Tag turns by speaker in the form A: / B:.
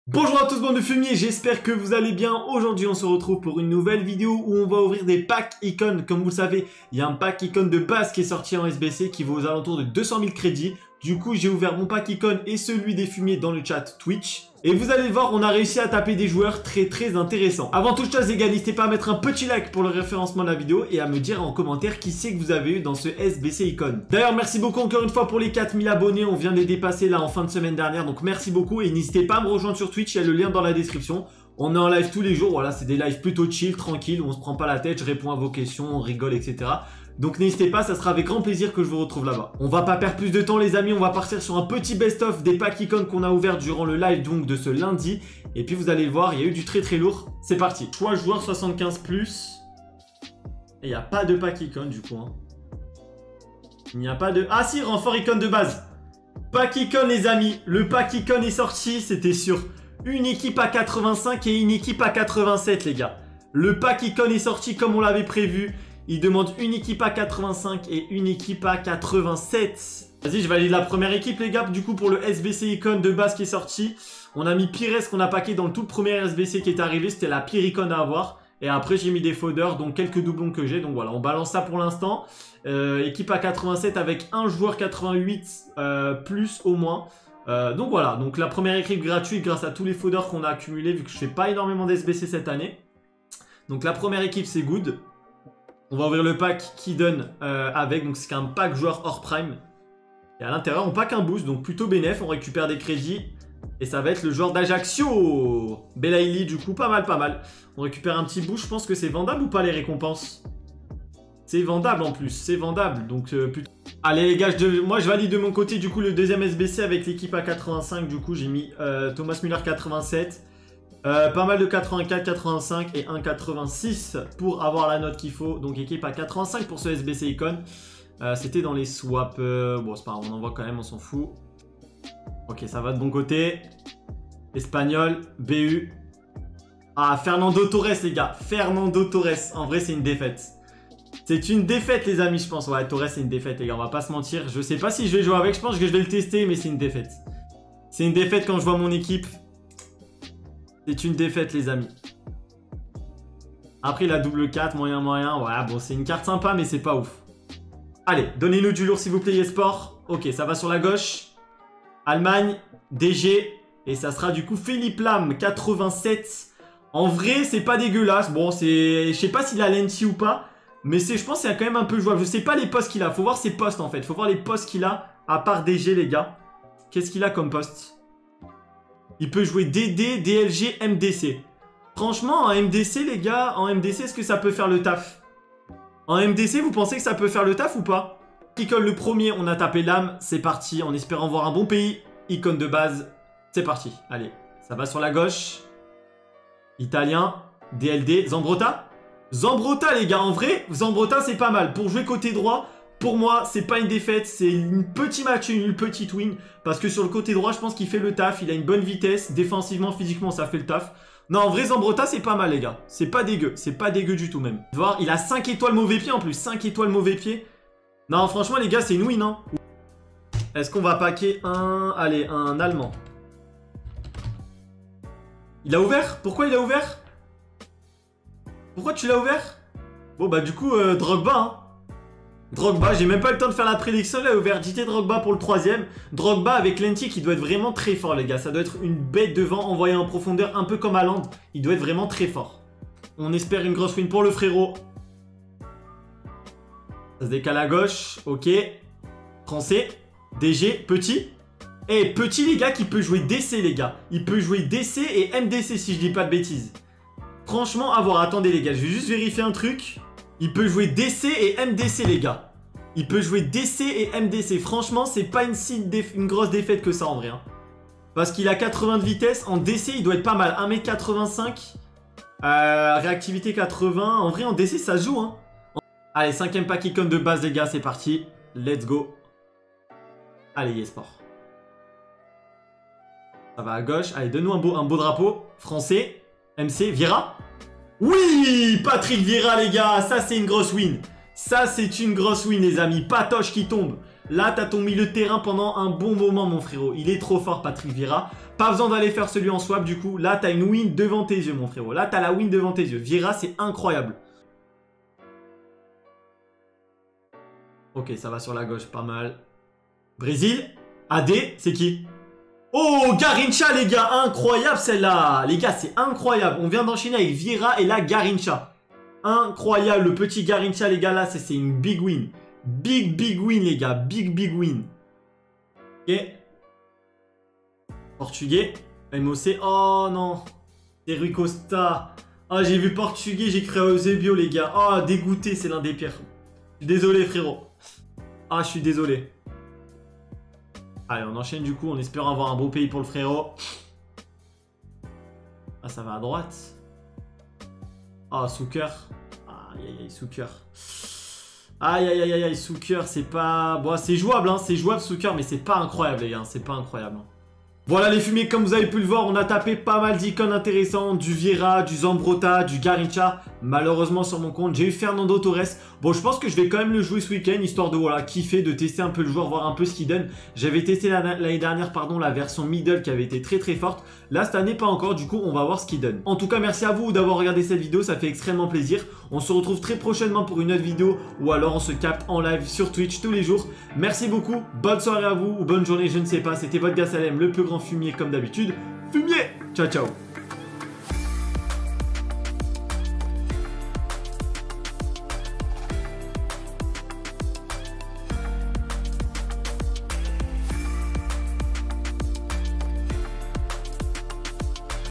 A: Bonjour à tous bande de fumiers, j'espère que vous allez bien. Aujourd'hui on se retrouve pour une nouvelle vidéo où on va ouvrir des packs icônes. Comme vous le savez, il y a un pack icône de base qui est sorti en SBC qui vaut aux alentours de 200 000 crédits. Du coup j'ai ouvert mon pack icône et celui des fumiers dans le chat Twitch. Et vous allez voir, on a réussi à taper des joueurs très intéressants. Avant toute chose les gars, n'hésitez pas à mettre un petit like pour le référencement de la vidéo et à me dire en commentaire qui c'est que vous avez eu dans ce SBC icône. D'ailleurs merci beaucoup encore une fois pour les 4000 abonnés, on vient de les dépasser là en fin de semaine dernière, donc merci beaucoup et n'hésitez pas à me rejoindre sur Twitch, il y a le lien dans la description. On est en live tous les jours, voilà, c'est des lives plutôt chill, tranquilles, où on se prend pas la tête, je réponds à vos questions, on rigole, etc. Donc n'hésitez pas, ça sera avec grand plaisir que je vous retrouve là-bas. On va pas perdre plus de temps les amis, on va partir sur un petit best-of des packs icônes qu'on a ouverts durant le live donc de ce lundi. Et puis vous allez le voir, il y a eu du très lourd. C'est parti. Choix joueur 75+. Et il n'y a pas de pack icône du coup. Hein. Il n'y a pas de... Ah si, renfort icône de base. Pack icône les amis. Le pack icône est sorti, c'était sur une équipe à 85 et une équipe à 87 les gars. Le pack icône est sorti comme on l'avait prévu. Il demande une équipe à 85 et une équipe à 87. Vas-y, je valide la première équipe les gars. Du coup pour le SBC icône de base qui est sorti, on a mis Pires qu'on a packé dans le tout premier SBC qui est arrivé. C'était la pire icône à avoir. Et après j'ai mis des foders, donc quelques doublons que j'ai. Donc voilà, on balance ça pour l'instant. Équipe à 87 avec un joueur 88 plus au moins. Donc voilà, donc la première équipe gratuite grâce à tous les foders qu'on a accumulés vu que je fais pas énormément d'SBC cette année. Donc la première équipe c'est good. On va ouvrir le pack qui donne avec, donc c'est un pack joueur hors prime. Et à l'intérieur on pack un boost, donc plutôt bénéf, on récupère des crédits. Et ça va être le joueur d'Ajaccio. Belaïli du coup, pas mal. On récupère un petit boost, je pense que c'est vendable ou pas les récompenses? C'est vendable en plus, c'est vendable, donc putain. Allez les gars, moi je valide de mon côté du coup le deuxième SBC avec l'équipe à 85. Du coup j'ai mis Thomas Müller 87. Pas mal de 84, 85 et 1,86 pour avoir la note qu'il faut. Donc équipe à 85 pour ce SBC icône. C'était dans les swaps. Bon c'est pas grave, on en voit quand même, on s'en fout. Ok, ça va de bon côté. Espagnol, BU. Ah, Fernando Torres les gars. Fernando Torres. En vrai c'est une défaite. C'est une défaite les amis je pense. Ouais, Torres c'est une défaite les gars, on va pas se mentir. Je sais pas si je vais jouer avec, je pense que je vais le tester mais c'est une défaite. C'est une défaite quand je vois mon équipe. C'est une défaite les amis. Après la double 4, moyen. Ouais bon c'est une carte sympa mais c'est pas ouf. Allez, donnez-nous du lourd s'il vous plaît eSport. Ok, ça va sur la gauche. Allemagne, DG. Et ça sera du coup Philippe Lam 87. En vrai c'est pas dégueulasse. Bon c'est... Je sais pas s'il a lenti ou pas. Mais je pense que c'est quand même un peu jouable. Je sais pas les postes qu'il a. Faut voir ses postes en fait. Faut voir les postes qu'il a. À part DG les gars. Qu'est-ce qu'il a comme poste? Il peut jouer DD, DLG, MDC. Franchement, en MDC, les gars, en MDC, est-ce que ça peut faire le taf? En MDC, vous pensez que ça peut faire le taf ou pas? Icône le premier, on a tapé l'âme. C'est parti, en espérant voir un bon pays. Icône de base, c'est parti. Allez, ça va sur la gauche. Italien, DLD, Zambrotta. Zambrotta, les gars, en vrai, Zambrotta, c'est pas mal. Pour jouer côté droit... Pour moi, c'est pas une défaite, c'est une petit match, une petite win. Parce que sur le côté droit, je pense qu'il fait le taf. Il a une bonne vitesse. Défensivement, physiquement, ça fait le taf. Non, en vrai, Zambrotta, c'est pas mal, les gars. C'est pas dégueu. C'est pas dégueu du tout, même. Voir, il a 5 étoiles mauvais pied en plus. 5 étoiles mauvais pied. Non, franchement, les gars, c'est une win, hein. Est-ce qu'on va packer un... Allez, un Allemand. Il a ouvert? Pourquoi il a ouvert? Pourquoi tu l'as ouvert? Bon, bah, du coup, Drogba, hein. Drogba, j'ai même pas eu le temps de faire la prédiction, il a ouvert JT Drogba pour le troisième. Drogba avec Lenti qui doit être vraiment très fort les gars, ça doit être une bête devant envoyée en profondeur un peu comme Haaland. Il doit être vraiment très fort. On espère une grosse win pour le frérot. Ça se décale à gauche, ok. Français, DG, petit. Et petit les gars qui peut jouer DC les gars. Il peut jouer DC et MDC si je dis pas de bêtises. Franchement à voir, attendez les gars, je vais juste vérifier un truc. Il peut jouer DC et MDC les gars. Il peut jouer DC et MDC. Franchement, c'est pas une grosse défaite que ça en vrai. Hein. Parce qu'il a 80 de vitesse. En DC, il doit être pas mal. 1m85. Réactivité 80. En vrai, en DC, ça se joue. Hein. Allez, 5ème pack icône de base les gars. C'est parti. Let's go. Allez, eSport. Ça va à gauche. Allez, donne-nous un beau drapeau. Français. MC. Vieira. Oui, Patrick Vieira les gars, ça c'est une grosse win. Ça c'est une grosse win les amis, Patoche qui tombe. Là t'as ton milieu de terrain pendant un bon moment mon frérot. Il est trop fort Patrick Vieira. Pas besoin d'aller faire celui en swap du coup. Là, t'as une win devant tes yeux, mon frérot. Là, t'as la win devant tes yeux. Vieira, c'est incroyable. Ok, ça va sur la gauche, pas mal. Brésil. AD, c'est qui? Oh, Garrincha, les gars. Incroyable, celle-là. Les gars, c'est incroyable. On vient d'enchaîner avec Vieira et là, Garrincha. Incroyable. Le petit Garrincha, les gars, là, c'est une big win. Big win, les gars. Big win. Ok. Portugais. MOC. Oh, non. C'est Rui Costa. Ah, j'ai vu Portugais, j'ai cru à Eusebio, les gars. Ah, dégoûté, c'est l'un des pires. Je suis désolé, frérot. Ah, je suis désolé. Allez, on enchaîne du coup en espérant avoir un beau pays pour le frérot. Ah, ça va à droite. Ah, Souker. Aïe, Souker. Aïe, Souker, c'est pas... Bon, c'est jouable, hein. C'est jouable, Souker, mais c'est pas incroyable, les gars. C'est pas incroyable. Voilà les fumées, comme vous avez pu le voir, on a tapé pas mal d'icônes intéressantes, du Vieira, du Zambrotta, du Garrincha. Malheureusement sur mon compte, j'ai eu Fernando Torres. Bon, je pense que je vais quand même le jouer ce week-end, histoire de voilà, kiffer, de tester un peu le joueur, voir un peu ce qu'il donne. J'avais testé l'année dernière, la version middle qui avait été très forte. Là, cette année, pas encore, du coup, on va voir ce qu'il donne. En tout cas, merci à vous d'avoir regardé cette vidéo, ça fait extrêmement plaisir. On se retrouve très prochainement pour une autre vidéo, ou alors on se capte en live sur Twitch tous les jours. Merci beaucoup, bonne soirée à vous, ou bonne journée, je ne sais pas. C'était votre gars Salem, le plus grand fumier comme d'habitude. Fumier! Ciao, ciao!